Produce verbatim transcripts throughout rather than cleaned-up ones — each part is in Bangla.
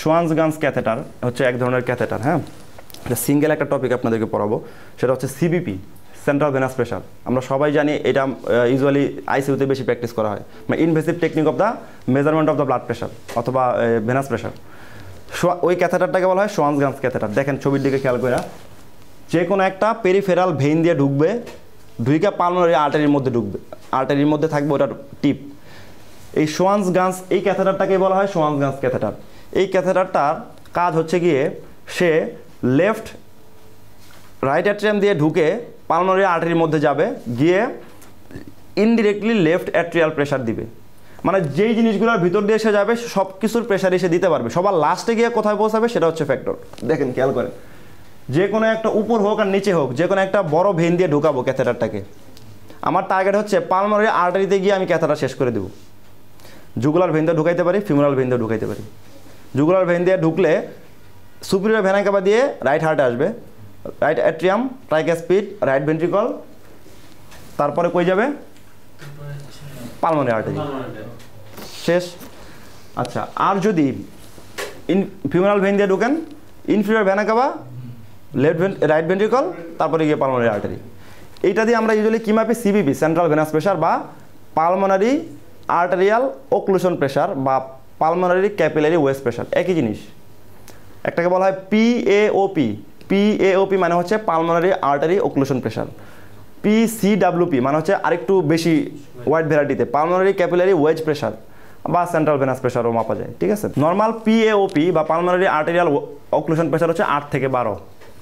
শোয়ানসগাঞ্জ ক্যাথেটার হচ্ছে এক ধরনের ক্যাথেটার, হ্যাঁ, এটা সিঙ্গেল একটা টপিক আপনাদেরকে পড়াবো, সেটা হচ্ছে সিবিপি, সেন্ট্রাল ভেনাস প্রেশার। আমরা সবাই জানি এটা ইউজুয়ালি আইসিইউতে বেশি প্র্যাকটিস করা হয়, মানে invasive technique of the measurement of the blood pressure অথবা ভেনাস প্রেশার। ওই ক্যাথেটারটাকে বলা হয় শোয়ানসগাঞ্জ ক্যাথেটার। দেখেন ছবির দিকে খেয়াল করে, যে কোনো একটা পেরিফেরাল ভেইন দিয়ে ঢুকবে, ঢুকে পালমোনারি আর্টারির মধ্যে ঢুকবে, আর্টারির মধ্যে থাকবে ওটার টিপ। এই শোয়ানসগাঞ্জ এই ক্যাথেটারটাকে বলা হয় শোয়ানসগাঞ্জ ক্যাথেটার। এই ক্যাথেটারটার কাজ হচ্ছে গিয়ে সে লেফট রাইট অ্যাট্রিয়াম দিয়ে ঢুকে পালমোনারি আর্টারির মধ্যে যাবে, গিয়ে ইনডিরেক্টলি লেফট অ্যাট্রিয়াল প্রেশার দিবে। মানে যেই জিনিসগুলোর ভিতর দিয়ে এসে যাবে সব কিছুর প্রেশার এসে দিতে পারবে। সবার লাস্টে গিয়ে কোথায় পৌঁছাবে সেটা হচ্ছে ফ্যাক্টর। দেখেন খেয়াল করে, যে কোনো একটা উপর হোক আর নিচে হোক, যে কোনো একটা বড় ভেইন দিয়ে ঢুকাবো ক্যাথেটারটাকে, আমার টার্গেট হচ্ছে পালমোনারি আর্টারিতে গিয়ে আমি ক্যাথেটার শেষ করে দেবো। জুগুলার ভেইন দিয়ে ঢুকাইতে পারি, ফিমোরাল ভেইন দিয়ে ঢুকাইতে পারি। জুগুলার ভেইন দিয়ে ঢুকলে সুপিরিয়র ভেনা কাভা দিয়ে রাইট হার্টে আসবে, right atrium, tricuspid, right ventricle, তারপরে কই যাবে পালমোনারি আর্টারি, শেষ। আচ্ছা, আর যদি ইন ফিমোরাল ভেইন দিয়ে ঢুকেন, inferior vena cava, left right ventricle, তারপরে গিয়ে পালমোনারি আর্টারি। এইটা দিয়ে আমরা ইউজুয়ালি কী মাপি? সিবিপি, সেন্ট্রাল ভেনাস প্রেশার বা পালমোনারি আর্টারিয়াল ওক্লুশন প্রেশার বা পালমোনারি ক্যাপিলারি ওয়েস্ট প্রেশার, একই জিনিস। একটাকে বলা হয় পিএওপি। পিএওপি মানে হচ্ছে pulmonary artery occlusion pressure. PCWP মানে হচ্ছে আরেকটু বেশি ওয়াইড ভ্যারাইটিতে পালমোনারি ক্যাপিলারি ওয়েজ প্রেশার বা সেন্ট্রাল ভেনাস প্রেশারও মাপা যায়, ঠিক আছে। নর্মাল পিএওপি বা পালমোনারি আর্টারিয়াল ওক্লুশন প্রেশার হচ্ছে আট থেকে বারো।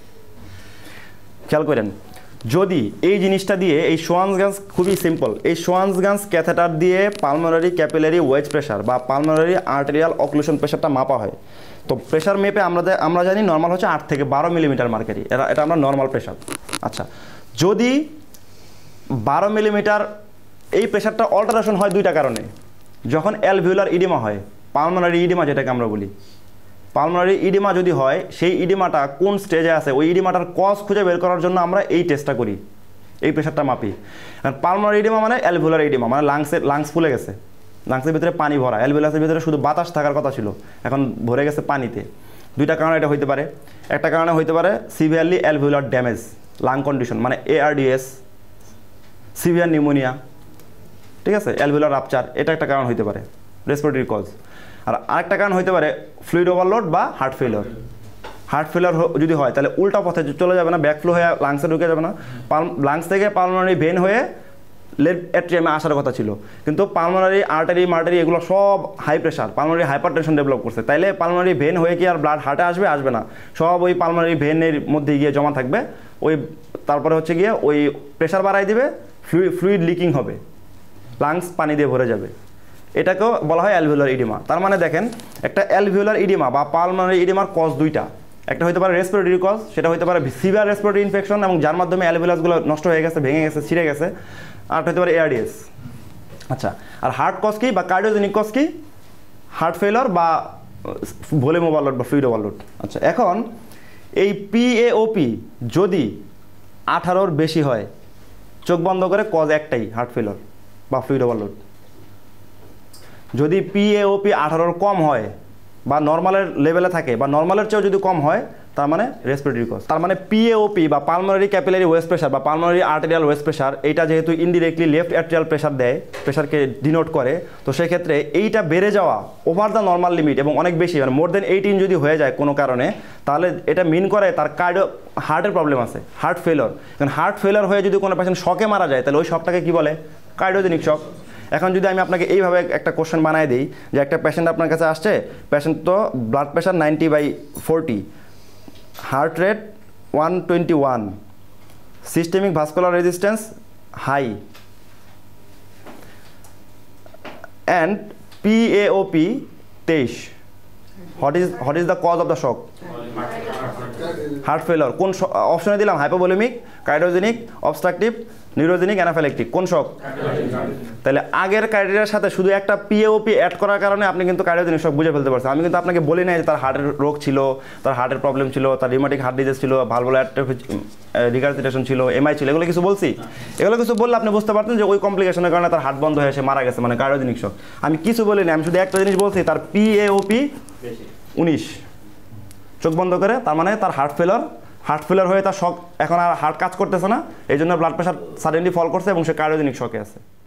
খেয়াল করেন, যদি এই জিনিসটা দিয়ে এই শোয়ানসগাঞ্জ, খুবই সিম্পল, এই শোয়ানসগাঞ্জ ক্যাথেটার দিয়ে পালমোনারি ক্যাপিলারি ওয়েজ প্রেশার বা পালমোনারি আর্টারিয়াল অক্লুশন প্রেশারটা মাপা হয়, তো প্রেশার মেপে আমরা আমরা জানি নর্মাল হচ্ছে আট থেকে বারো মিলিমিটার মার্কারি, এটা এটা আমরা নর্মাল প্রেশার। আচ্ছা, যদি বারো মিলিমিটার এই প্রেশারটা অল্টারেশন হয় দুইটা কারণে। যখন অ্যালভিউলার ইডিমা হয়, পালমোনারি ইডিমা যেটাকে আমরা বলি, পালমোনারি ইডিমা যদি হয়, সেই ইডিমাটা কোন স্টেজে আছে ওই ইডিমাটার কজ খুঁজে বের করার জন্য আমরা এই টেস্টটা করি, এই প্রেশারটা মাপি। কারণ পালমোনারি ইডিমা মানে অ্যালভিউলার ইডিমা, মানে লাংসের লাংস ফুলে গেছে, লাংসের ভিতরে পানি ভরা, অ্যালভিউলাসের ভিতরে শুধু বাতাস থাকার কথা ছিল, এখন ভরে গেছে পানিতে। দুইটা কারণে এটা হইতে পারে। একটা কারণে হইতে পারে severely alveolar damage, lung condition মানে এআরডিএস, সিভিয়ার নিউমোনিয়া, ঠিক আছে, অ্যালভিউলার রাপচার, এটা একটা কারণ হইতে পারে, রেসপিরেটরি কজ। আর আরেকটা কারণ হইতে পারে ফ্লুইড ওভারলোড বা হার্ট ফেলিওর। হার্ট ফেলিওর যদি হয় তাহলে উল্টা পথে চলে যাবে না, ব্যাকফ্লো হয়ে লাংসে ঢুকে যাবে না, পাল লাংস থেকে পালমোনারি ভেন হয়ে লেফট অ্যাট্রিয়ামে আসার কথা ছিল, কিন্তু পালমোনারি আর্টারি মার্টারি এগুলো সব high pressure, pulmonary hypertension develop করছে, তাইলে পালমোনারি ভেন হয়ে কি আর ব্লাড হার্টে আসবে? আসবে না, সব ওই পালমোনারি ভেনের মধ্যে গিয়ে জমা থাকবে। ওই তারপরে হচ্ছে গিয়ে ওই প্রেশার বাড়াই দিবে, ফ্লুইড ফ্লুইড লিকিং হবে, লাংস পানি দিয়ে ভরে যাবে। এটাকেও বলা হয় অ্যালভিউলার ইডিমা। তার মানে দেখেন, একটা অ্যালভিউলার ইডিমা বা পালমোনারি ইডিমার কজ দুইটা, একটা হতে পারে রেসপিরেটরি কজ, সেটা হতে পারে সিভিয়ার রেসপিরেটরি ইনফেকশন এবং যার মাধ্যমে অ্যালভিউলাসগুলো নষ্ট হয়ে গেছে, ভেঙে গেছে, ছিঁড়ে গেছে, আর হতে পারে এআরডিএস। আচ্ছা, আর হার্ট কজ কি বা কার্ডিওজেনিক কজ কি? হার্ট ফেলিওর বা ভলিউম ওভারলোড বা ফ্লুইড ওভারলোড। আচ্ছা, এখন এই পিএওপি যদি আঠারোর বেশি হয়, চোখ বন্ধ করে কজ একটাই, হার্ট ফেলিওর বা ফ্লুইড ওভারলোড। যদি পিএওপি আঠারোর কম হয় বা নর্মালের লেভেলে থাকে বা নর্মালের চেয়েও যদি কম হয়, তার মানে রেসপিরেটরি কজ। তার মানে পিএওপি বা পালমোনারি ক্যাপিলারি ওয়েস্ট প্রেশার বা পালমোনারি আর্টেরিয়াল ওয়েস্ট প্রেশার, এইটা যেহেতু ইনডিরেক্টলি লেফট অ্যাট্রিয়াল প্রেশার দেয়, প্রেশারকে ডিনোট করে, তো সেই ক্ষেত্রে এইটা বেড়ে যাওয়া ওভার দ্য নর্মাল লিমিট এবং অনেক বেশি, মানে মোর দেন এইটিন যদি হয়ে যায় কোনো কারণে, তাহলে এটা মিন করে তার কার্ডিও হার্টের প্রবলেম আছে, হার্ট ফেলিওর। কারণ হার্ট ফেলিওর হয়ে যদি কোনো পেশেন্ট শকে মারা যায়, তাহলে ওই শকটাকে কী বলে? Cardiogenic shock. এখন যদি আমি আপনাকে এইভাবে একটা কোশ্চেন বানাই দিই যে একটা পেশেন্ট আপনার কাছে আসছে, পেশেন্ট তো blood pressure ninety by forty, heart rate one twenty one, systemic vascular resistance high, and PAOP তেইশ, what is what is the cause of the shock? Heart failure. কোন অপশনে দিলাম? Hypovolaemic, cardiogenic, obstructive, neurogenic, anaphylactic. কোন শক? তাহলে আগের ক্রাইটেরিয়ার সাথে শুধু একটা পিএওপি অ্যাড করার কারণে আপনি কিন্তু কার্ডিওজেনিক শক বুঝে ফেলতে পারছেন। আমি কিন্তু আপনাকে বলি নাই যে তার হার্টের রোগ ছিল, তার হার্টের প্রবলেম ছিল, তার রিউমাটিক হার্ট ডিজিজ ছিল, ভালভুলার রিগার্জিটেশন ছিল, এমআই ছিল, এগুলো কিছু বলছি? এগুলো কিছু বললে আপনি বুঝতে পারতেন যে ওই কমপ্লিকেশনের কারণে তার হার্ট বন্ধ হয়ে এসে মারা গেছে, মানে কার্ডিওজেনিক শক। আমি কিছু বলিনি, আমি শুধু একটা জিনিস বলছি, তার পিএওপি উনিশ। চোখ বন্ধ করে, তার মানে তার হার্ট ফেলার হার্ট ফেলার হয়ে তার শক, এখন আর হার্ট কাজ করতেছে না, এই জন্য ব্লাড প্রেশার সাডেনলি ফল করছে এবং সে কার্ডিওজেনিক শকে আছে।